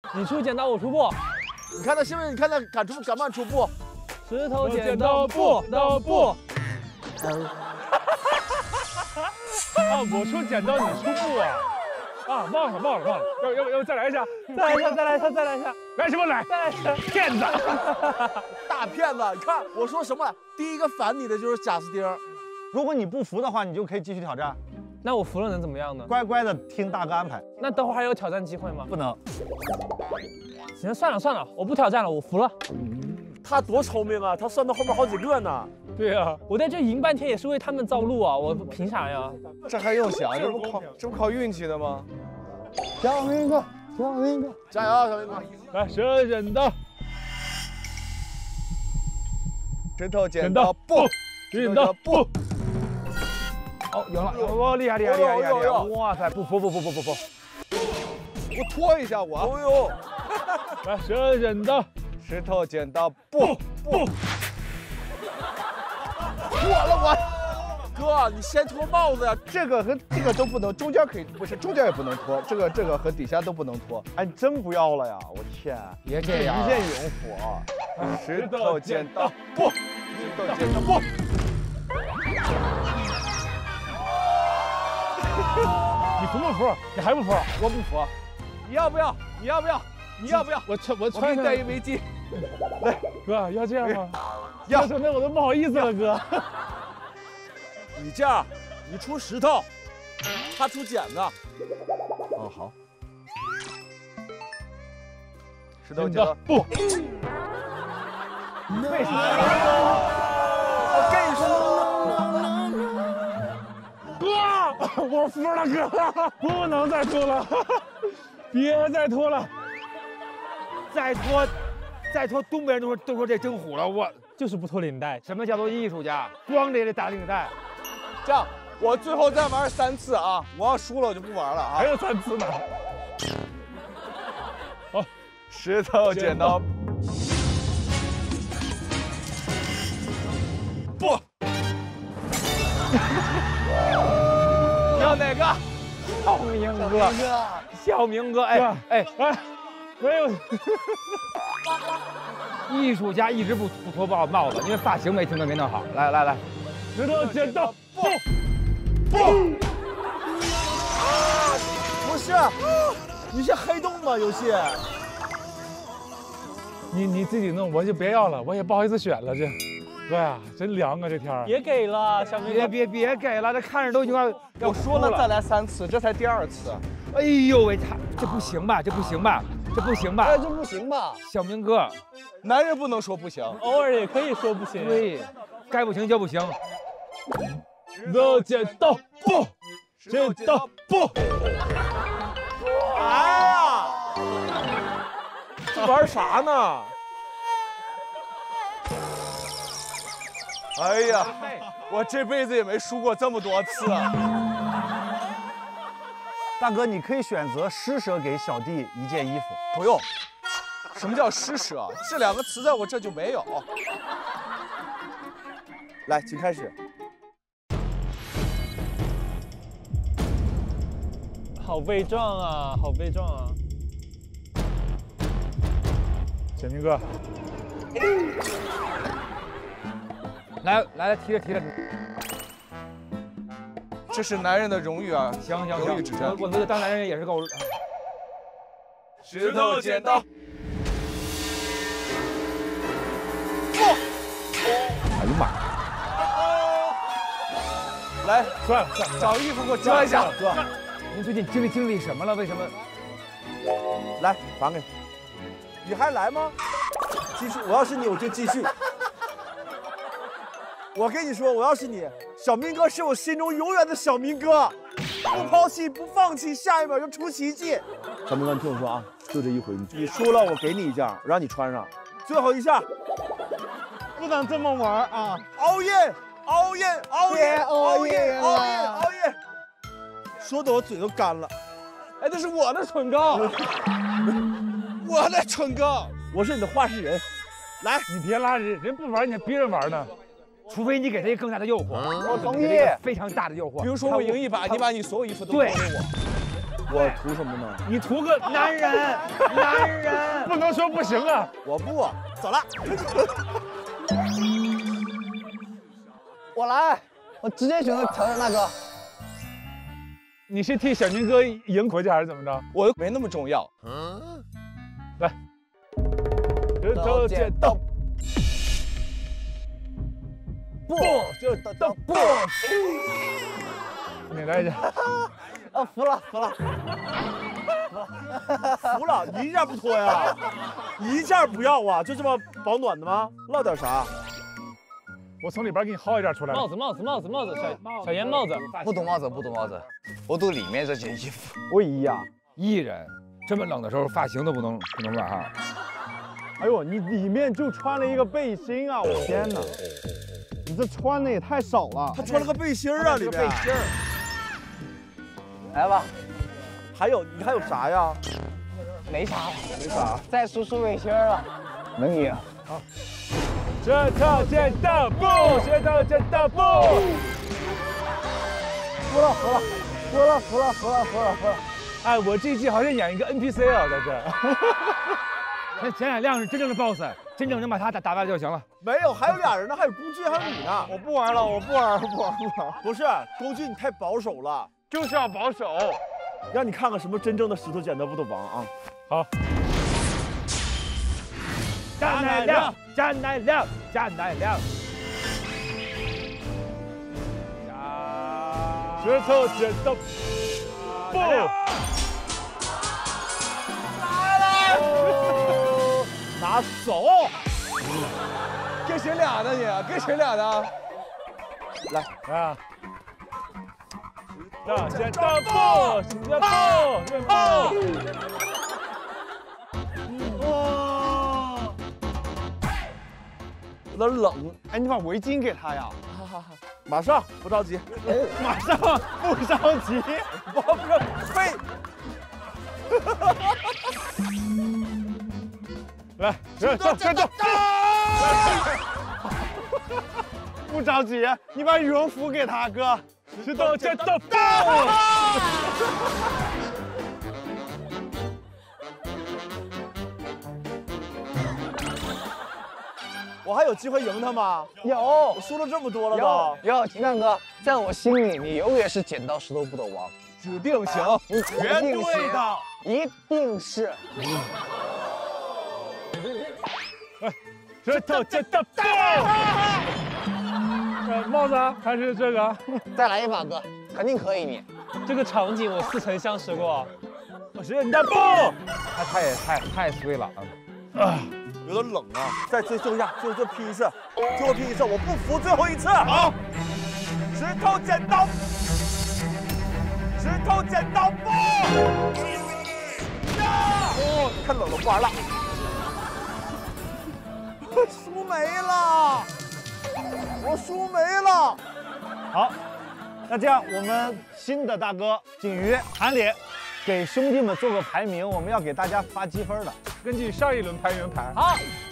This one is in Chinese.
你出剪刀，我出布。 你看他是不是？你看他敢不敢出布？ 石头剪刀布，刀布。 啊，我出剪刀，你出布啊！啊，忘了，要再来一下， 再来一下， 来什么来？ 再来一下， 骗子！ 大骗子！你看我说什么了？第一个反你的就是贾斯汀。 如果你不服的话，你就可以继续挑战， 那我服了能怎么样呢？ 乖乖的听大哥安排。 那等会儿还有挑战机会吗？ 不能。 行，算了，我不挑战了，我服了。 他多聪明啊！他算到后面好几个呢。 对呀， 我在这赢半天也是为他们造路啊，我凭啥呀？ 这还用想？这不靠运气的吗？ 小明哥， 加油，小明哥！ 来，石头剪刀， 石头剪刀布， 剪刀布。 哦，赢了！哇，厉害！哇塞，不服！我拖一下我。 哦呦！ 来，石头剪刀， 石头剪刀布。我哥，你先脱帽子呀！ 这个和这个都不能，中间可以，不是中间也不能脱，这个和底下都不能脱。 哎，你真不要了呀！我天， 别这样， 一见永福。 石头剪刀布，石头剪刀布。 你服不服？你还不服？ 我不服。你要不要？ 我我穿给你戴一围巾。 来，哥，要这样吗？ 要， 那我都不好意思了，哥。 你这样，你出石头，他出剪子。 哦，好。石头剪刀布。为什么？ 我跟你说， 哥，我服了，哥，不能再拖了，别再拖了， 再拖，东北人都说这真虎了，我就是不脱领带。 什么叫做艺术家？光着也得打领带。 这样，我最后再玩3次啊！我要输了我就不玩了啊！ 还有3次呢。好， 石头剪刀布。你要哪个？ 小明哥，哎， 没有。 艺术家一直不脱帽子，因为发型没弄好。来， 石头剪刀布。 不是，你是黑洞吗？游戏？ 你自己弄，我就别要了，我也不好意思选了这。哥呀，真凉啊这天儿。 别给了，小明哥， 别给了，这看着都已经要我说了再来3次，这才第2次。 哎呦喂，这不行吧？ 哎，这不行吧？ 小明哥， 男人不能说不行， 偶尔也可以说不行。 对，该不行就不行。 石头剪刀布，剪刀布。 哎呀，这玩啥呢？ 哎呀，我这辈子也没输过这么多次啊！ 大哥，你可以选择施舍给小弟1件衣服。 不用。什么叫施舍？这2个词在我这就没有。来，请开始。 好悲壮啊，好悲壮啊！ 小明哥， 来，提着。 这是男人的荣誉啊！ 行， 荣誉之战。 我这个当男人也是够。 石头剪刀布。 哎呀妈！ 来， 算了， 找衣服给我遮一下。 哥，您最近经历什么了？为什么？ 来，还给你。你还来吗？继续，我要是你，我就继续。我跟你说，我要是你，小明哥是我心中永远的小明哥，不抛弃，不放弃，下一秒就出奇迹。小明哥，你听我说啊，就这一回，你输了，我给你一件，让你穿上，最后一下， 不能这么玩啊！ 熬夜，说的我嘴都干了。 哎，那是我的唇膏，我的唇膏， 我是你的话事人。来， 你别拉人不玩，你还逼人玩呢。 除非你给他一个更大的诱惑， 我同意， 非常大的诱惑。 比如说我赢1把，你把你所有衣服都对给我。 我图什么呢？ 你图个男人，男人， 不能说不行啊。 我不走了。 我来，我直接选择挑战大哥。 你是替小明哥赢回去还是怎么着？ 我没那么重要。 来，石头剪刀不， 就刀不， 你来一下。 啊，服了，服了。 服了，你一件不脱呀？一件不要啊？就这么保暖的吗？落点啥？ 我从里边给你薅一件出来。 帽子，小严帽子。 不懂帽子，不懂帽子，我懂里面这件衣服。 不一样。 艺人这么冷的时候，发型都不能乱哈。 哎呦，你里面就穿了一个背心啊！我天哪，你这穿的也太少了。 他穿了个背心啊，里面。 来吧， 你还有啥呀？ 没啥了， 没啥。 再数数背心了，能赢。 好，石头剪刀布，石头剪刀布。 服了，服了，服了，服了，服了，服了，服了。 哎，我这一季好像演一个 NPC 啊，在这。 前两辆是真正的 BOSS， 真正能把他打败就行了。 没有，还有俩人呢，还有工具，还有你呢。 我不玩了，我不玩，不玩。 不是，工具你太保守了， 就是要保守。 让你看看什么真正的石头剪刀布的王啊！ 好。 加奶料，加奶料，加奶料。 石头剪刀布。 拿手， 跟谁俩呢你？跟谁俩呢？ 来啊！剪刀布，剪刀布，剪刀布。 哇，有点冷。 哎，你把围巾给他呀。 马上，不着急。 马上，不着急。 不是飞。 来，石头剪刀布。 不着急，你把羽绒服给他哥。 石头剪刀布。 我还有机会赢他吗？ 有， 我输了这么多了都。 有，秦干哥，在我心里，你永远是剪刀石头布的王。 指定行， 绝对的， 一定是。 石头剪刀布。帽子还是这个？ 再来一把哥，肯定可以你。 这个场景我似曾相识过。 石头剪刀布。 太衰了啊！ 有点冷啊！再一下，最后拼一次，最后拼一次，我不服，最后一次。好，石头剪刀，石头剪刀布。哦，太冷了，不玩了。输没了，我输没了。 好，那这样我们新的大哥景瑜、韩磊给兄弟们做个排名，我们要给大家发积分的。 根据上一轮排名排。 好，